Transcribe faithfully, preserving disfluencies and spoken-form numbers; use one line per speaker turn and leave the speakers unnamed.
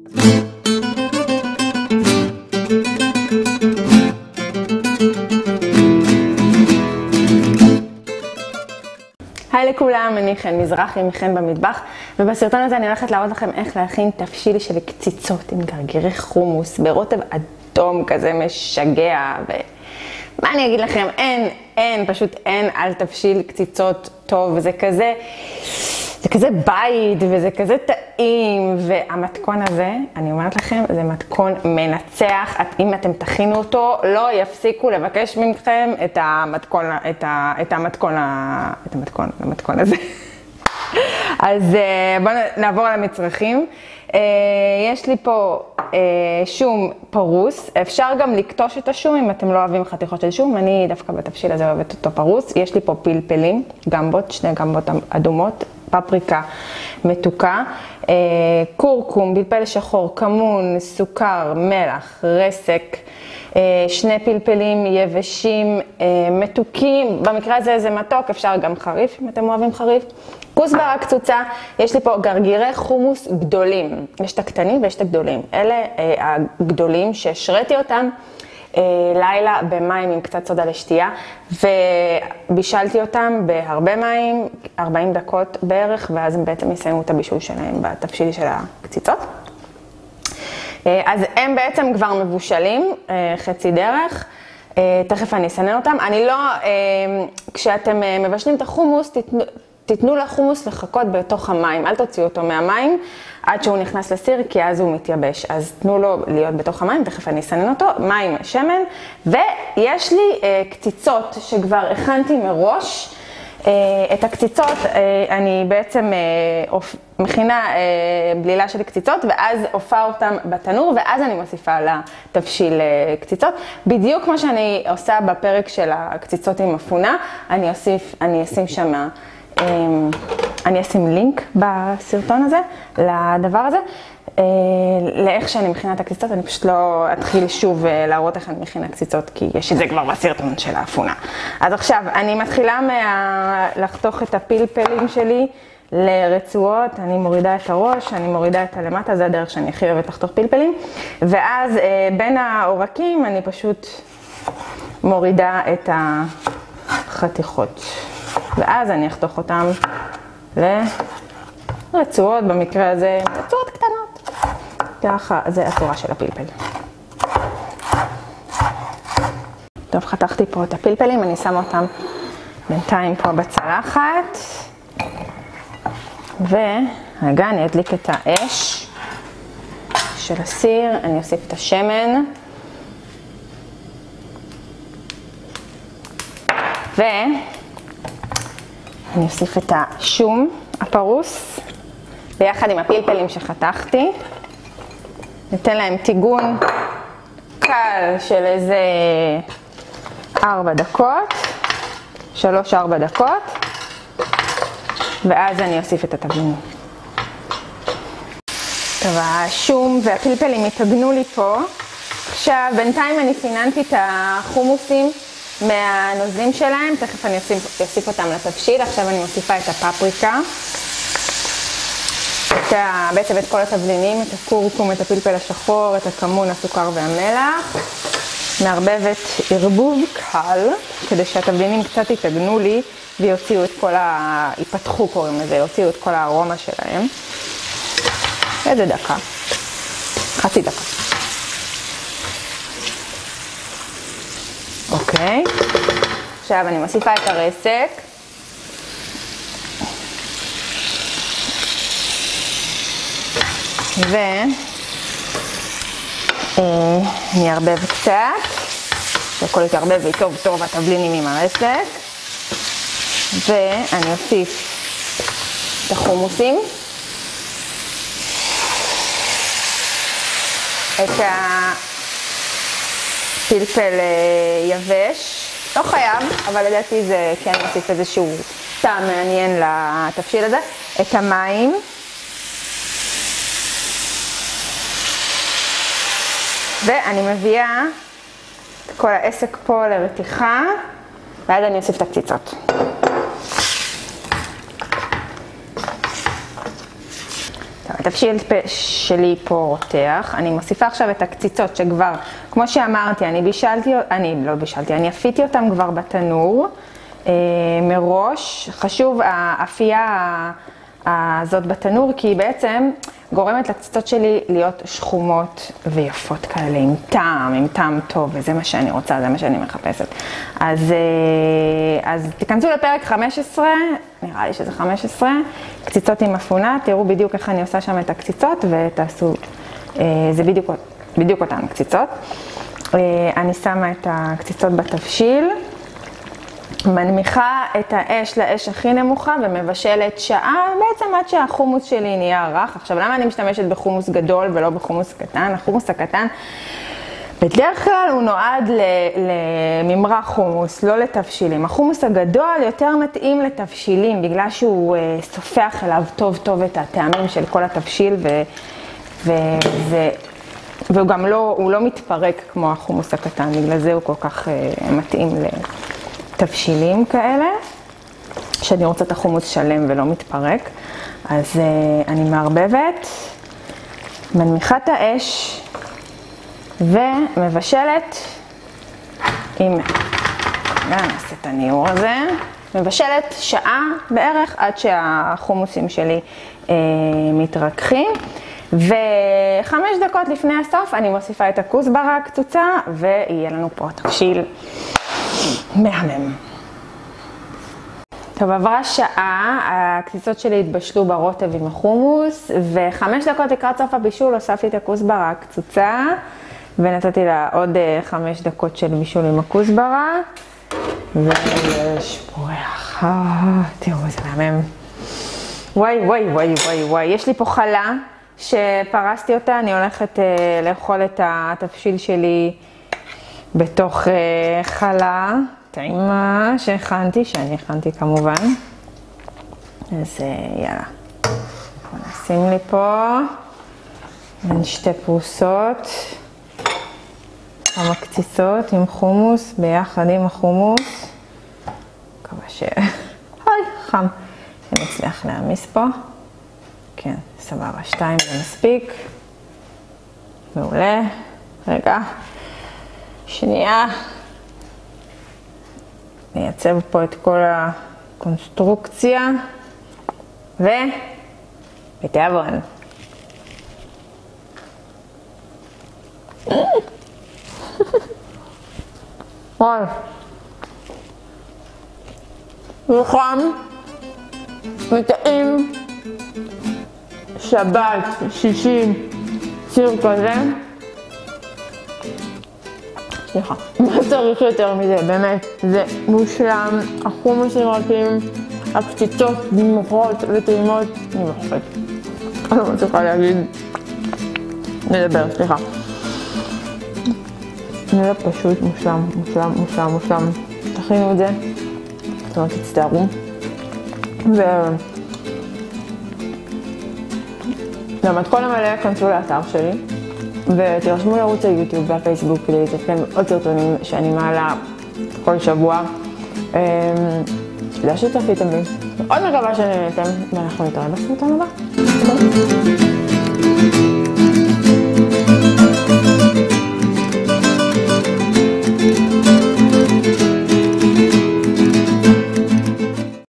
היי לכולם, אני חן מזרחי מחן במטבח, ובסרטון הזה אני הולכת להראות לכם איך להכין תבשיל של קציצות עם גרגירי חומוס ברוטב אדום כזה משגע. ומה אני אגיד לכם, אין, אין, פשוט אין על תבשיל קציצות טוב, וזה כזה, זה כזה בית וזה כזה טעים, והמתכון הזה, אני אומרת לכם, זה מתכון מנצח. אם אתם תכינו אותו, לא יפסיקו לבקש מכם את המתכון, את ה, את המתכון, את המתכון, המתכון הזה. אז בואו נעבור על המצרכים. יש לי פה שום פרוס, אפשר גם לקטוש את השום אם אתם לא אוהבים חתיכות של שום, אני דווקא בתבשיל הזה אוהבת אותו פרוס. יש לי פה פלפלים, גמבות, שני גמבות אדומות, פפריקה מתוקה, קורקום, פלפל שחור, כמון, סוכר, מלח, רסק, שני פלפלים יבשים מתוקים, במקרה הזה זה מתוק, אפשר גם חריף אם אתם אוהבים חריף, כוסברה קצוצה. יש לי פה גרגירי חומוס גדולים, יש את הקטנים ויש את הגדולים, אלה הגדולים שהשריתי אותם לילה במים עם קצת סודה לשתייה, ובישלתי אותם בהרבה מים, ארבעים דקות בערך, ואז הם בעצם יסיימו את הבישול שלהם בתבשיל של הקציצות. אז הם בעצם כבר מבושלים, חצי דרך, תכף אני אסנן אותם. אני לא, כשאתם מבשלים את החומוס, תתנו, תתנו לחומוס לחכות בתוך המים, אל תוציאו אותו מהמים עד שהוא נכנס לסיר, כי אז הוא מתייבש. אז תנו לו להיות בתוך המים, תכף אני אסנן אותו, מים, שמן, ויש לי אה, קציצות שכבר הכנתי מראש. אה, את הקציצות אה, אני בעצם אה, אופ, מכינה אה, בלילה של קציצות, ואז אופה אותם בתנור, ואז אני מוסיפה לתבשיל אה, קציצות. בדיוק כמו שאני עושה בפרק של הקציצות עם אפונה, אני אוסיף, אני אשים שמה, אני אשים לינק בסרטון הזה, לדבר הזה, לאיך שאני מכינה את הקציצות. אני פשוט לא אתחיל שוב להראות איך אני מכינה קציצות, כי יש את זה כבר בסרטון של האפונה. אז עכשיו, אני מתחילה מה... לחתוך את הפלפלים שלי לרצועות, אני מורידה את הראש, אני מורידה את הלמטה, זה הדרך שאני הכי אוהבת לחתוך פלפלים, ואז בין העורקים אני פשוט מורידה את החתיכות. ואז אני אחתוך אותם לרצועות, במקרה הזה רצועות קטנות. ככה, זה הצורה של הפלפל. טוב, חתכתי פה את הפלפלים, אני שמה אותם בינתיים פה בצלחת. ורגע, אני אדליק את האש של הסיר, אני אוסיף את השמן. ו... אני אוסיף את השום הפרוס, ביחד עם הפלפלים שחתכתי. ניתן להם טיגון קל של איזה ארבע דקות, שלוש ארבע דקות, ואז אני אוסיף את התבלינים. טוב, השום והפלפלים התאגנו לי פה. עכשיו, בינתיים אני סיננתי את החומוסים מהנוזלים שלהם, תכף אני אוסיף, אוסיף אותם לתבשיל. עכשיו אני מוסיפה את הפפריקה, את ה, בעצם את כל התבלינים, את הקורקום, את הפלפל השחור, את הכמון, הסוכר והמלח. מערבבת ערבוב קל, כדי שהתבלינים קצת יתאגנו לי ויוציאו את כל ה... ייפתחו קוראים לזה, יוציאו את כל הארומה שלהם. איזה דקה, חצי דקה. אוקיי, עכשיו אני מוסיפה את הרסק. ואני אערבב קצת, שהכל יתערבב ויטוב טוב התבלינים עם הרסק. ואני אוסיף את החומוסים, את הפלפל יבש, לא חייב, אבל לדעתי זה כן מוסיף איזשהו טעם מעניין לתבשיל הזה. את המים, ואני מביאה את כל העסק פה לרתיחה, ואז אני אוסיף את הקציצות. טוב, את התבשיל שלי פה רותח. אני מוסיפה עכשיו את הקציצות שכבר, כמו שאמרתי, אני בישלתי, אני לא בישלתי, אני אפיתי אותם כבר בתנור אה, מראש. חשוב האפייה הזאת בתנור, כי היא בעצם גורמת לקציצות שלי להיות שחומות ויפות כאלה, עם טעם, עם טעם טוב, וזה מה שאני רוצה, זה מה שאני מחפשת. אז, אז תיכנסו לפרק חמש עשרה, נראה לי שזה חמש עשרה, קציצות עם אפונה, תראו בדיוק איך אני עושה שם את הקציצות, ותעשו, זה בדיוק, בדיוק אותן קציצות. אני שמה את הקציצות בתבשיל, מנמיכה את האש לאש הכי נמוכה ומבשלת שעה, בעצם עד שהחומוס שלי נהיה רך. עכשיו, למה אני משתמשת בחומוס גדול ולא בחומוס קטן? החומוס הקטן, בדרך כלל הוא נועד לממרח חומוס, לא לתבשילים. החומוס הגדול יותר מתאים לתבשילים, בגלל שהוא סופח אליו טוב טוב את הטעמים של כל התבשיל, ו, ו, ו, והוא גם לא, הוא לא מתפרק כמו החומוס הקטן, בגלל זה הוא כל כך מתאים ל... תבשילים כאלה, שאני רוצה את החומוס שלם ולא מתפרק. אז uh, אני מערבבת, מנמיכה את האש ומבשלת עם, נעשה את הניעור הזה, מבשלת שעה בערך עד שהחומוסים שלי uh, מתרככים. וחמש דקות לפני הסוף אני מוסיפה את הכוסברה הקצוצה, ויהיה לנו פה תבשיל מהמם. טוב, עברה שעה, הקציצות שלי התבשלו ברוטב עם החומוס, וחמש דקות לקראת סוף הבישול הוספתי את הכוסברה הקצוצה, ונתתי לה עוד חמש דקות של בישול עם הכוסברה, ויש פה ריח, תראו איזה מהמם. וואי וואי וואי וואי וואי, יש לי פה חלה שפרסתי אותה, אני הולכת לאכול את התבשיל שלי בתוך uh, חלה טעימה שהכנתי, שאני הכנתי כמובן. אז uh, יאללה. בוא נשים לי פה בין שתי פרוסות, כמה קציצות עם חומוס, ביחד עם החומוס. מקווה ש... היי, חם. אני אצליח להעמיס פה. כן, סבבה, שתיים זה מספיק. מעולה. רגע. שנייה, נייצב פה את כל הקונסטרוקציה, ובתיאבון. וואי, זה חם, וטעים, שבת, שישי, ציר כזה. סליחה, מה צריך יותר מזה, באמת, זה מושלם, החומוסים רכים, הקציצות נמוכות וטעימות, אני מוחפת. אני לא מצליחה להגיד, נדבר, סליחה. זה פשוט מושלם, מושלם, מושלם, מושלם. תכינו את זה, זאת אומרת, תצטערו. ו... למתכון המלא, כנסו לאתר שלי. ותירשמו לערוץ היוטיוב והפייסבוק כדי להתעדכן עוד סרטונים שאני מעלה כל שבוע. תודה שצפיתם בי. מאוד מקווה שנהנתם, ואנחנו נתראה בסרטון הבא.